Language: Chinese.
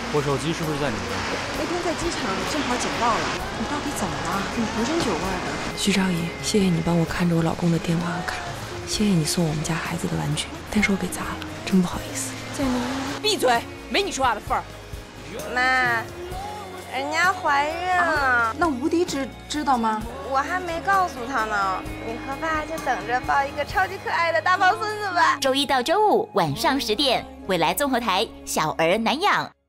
我手机是不是在你那？ 那天在机场正好捡到了。你到底怎么了？你浑身酒味的。 徐少爷，谢谢你帮我看着我老公的电话和卡，谢谢你送我们家孩子的玩具，但是我给砸了，真不好意思。 建宁， 闭嘴，没你说话的份儿。 妈，人家怀孕了。 那吴迪知道吗？ 我还没告诉他呢。你和爸就等着抱一个超级可爱的大胖孙子吧。 周一到周五晚上10点，未来综合台小儿难养。